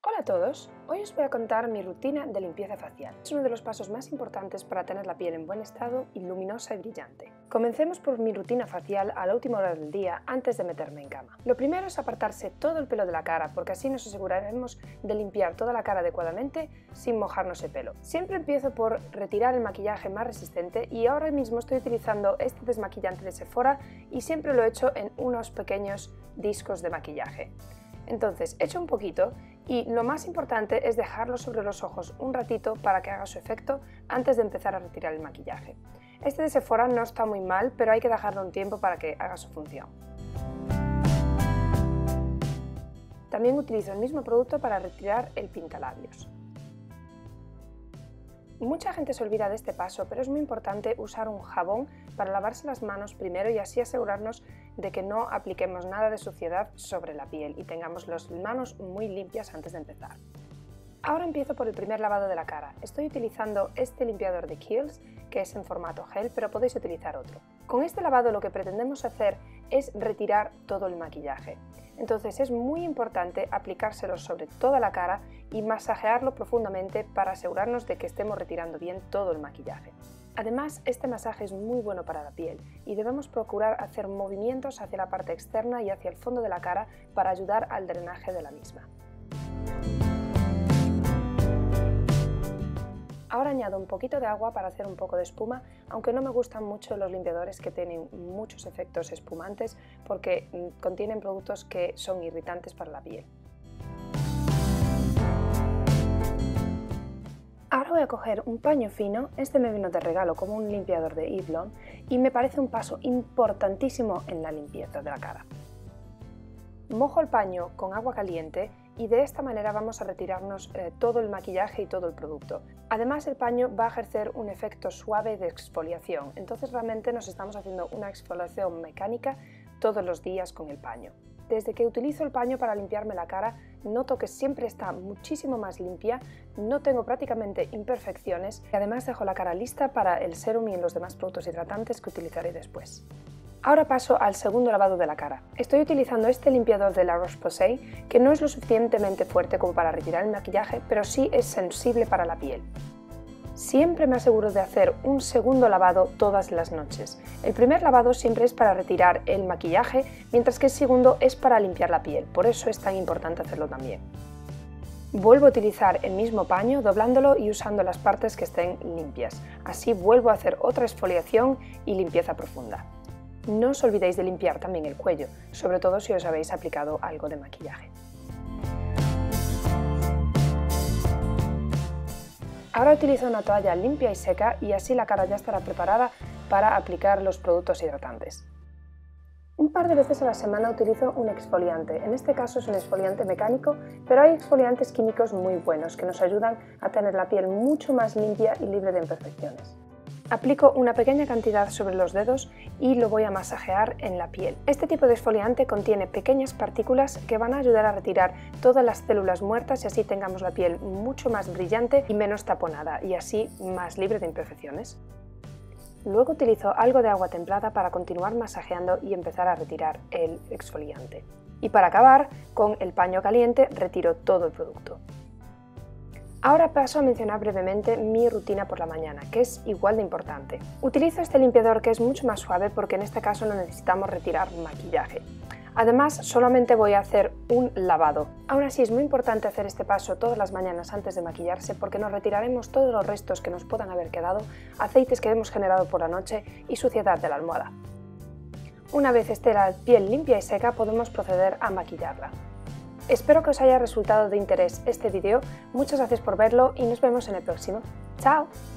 Hola a todos, hoy os voy a contar mi rutina de limpieza facial. Es uno de los pasos más importantes para tener la piel en buen estado y luminosa y brillante. Comencemos por mi rutina facial a la última hora del día antes de meterme en cama. Lo primero es apartarse todo el pelo de la cara porque así nos aseguraremos de limpiar toda la cara adecuadamente sin mojarnos el pelo. Siempre empiezo por retirar el maquillaje más resistente y ahora mismo estoy utilizando este desmaquillante de Sephora y siempre lo he hecho en unos pequeños discos de maquillaje. Entonces echo un poquito y lo más importante es dejarlo sobre los ojos un ratito para que haga su efecto antes de empezar a retirar el maquillaje. Este de Sephora no está muy mal, pero hay que dejarlo un tiempo para que haga su función. También utilizo el mismo producto para retirar el pintalabios. Mucha gente se olvida de este paso, pero es muy importante usar un jabón para lavarse las manos primero y así asegurarnos de que no apliquemos nada de suciedad sobre la piel y tengamos las manos muy limpias antes de empezar. Ahora empiezo por el primer lavado de la cara. Estoy utilizando este limpiador de Kiehl's, que es en formato gel, pero podéis utilizar otro. Con este lavado lo que pretendemos hacer es retirar todo el maquillaje. Entonces es muy importante aplicárselo sobre toda la cara y masajearlo profundamente para asegurarnos de que estemos retirando bien todo el maquillaje. Además, este masaje es muy bueno para la piel y debemos procurar hacer movimientos hacia la parte externa y hacia el fondo de la cara para ayudar al drenaje de la misma. Ahora añado un poquito de agua para hacer un poco de espuma, aunque no me gustan mucho los limpiadores que tienen muchos efectos espumantes porque contienen productos que son irritantes para la piel. Ahora voy a coger un paño fino, este me vino de regalo como un limpiador de Eve Lom y me parece un paso importantísimo en la limpieza de la cara. Mojo el paño con agua caliente y de esta manera vamos a retirarnos todo el maquillaje y todo el producto. Además el paño va a ejercer un efecto suave de exfoliación, entonces realmente nos estamos haciendo una exfoliación mecánica todos los días con el paño. Desde que utilizo el paño para limpiarme la cara, noto que siempre está muchísimo más limpia, no tengo prácticamente imperfecciones y además dejo la cara lista para el serum y los demás productos hidratantes que utilizaré después. Ahora paso al segundo lavado de la cara. Estoy utilizando este limpiador de La Roche-Posay que no es lo suficientemente fuerte como para retirar el maquillaje, pero sí es sensible para la piel. Siempre me aseguro de hacer un segundo lavado todas las noches. El primer lavado siempre es para retirar el maquillaje, mientras que el segundo es para limpiar la piel, por eso es tan importante hacerlo también. Vuelvo a utilizar el mismo paño doblándolo y usando las partes que estén limpias. Así vuelvo a hacer otra exfoliación y limpieza profunda. No os olvidéis de limpiar también el cuello, sobre todo si os habéis aplicado algo de maquillaje. Ahora utilizo una toalla limpia y seca y así la cara ya estará preparada para aplicar los productos hidratantes. Un par de veces a la semana utilizo un exfoliante, en este caso es un exfoliante mecánico, pero hay exfoliantes químicos muy buenos que nos ayudan a tener la piel mucho más limpia y libre de imperfecciones. Aplico una pequeña cantidad sobre los dedos y lo voy a masajear en la piel. Este tipo de exfoliante contiene pequeñas partículas que van a ayudar a retirar todas las células muertas y así tengamos la piel mucho más brillante y menos taponada y así más libre de imperfecciones. Luego utilizo algo de agua templada para continuar masajeando y empezar a retirar el exfoliante. Y para acabar, con el paño caliente retiro todo el producto. Ahora paso a mencionar brevemente mi rutina por la mañana, que es igual de importante. Utilizo este limpiador que es mucho más suave porque en este caso no necesitamos retirar maquillaje. Además, solamente voy a hacer un lavado. Aún así es muy importante hacer este paso todas las mañanas antes de maquillarse porque nos retiraremos todos los restos que nos puedan haber quedado, aceites que hemos generado por la noche y suciedad de la almohada. Una vez esté la piel limpia y seca podemos proceder a maquillarla. Espero que os haya resultado de interés este vídeo, muchas gracias por verlo y nos vemos en el próximo. ¡Chao!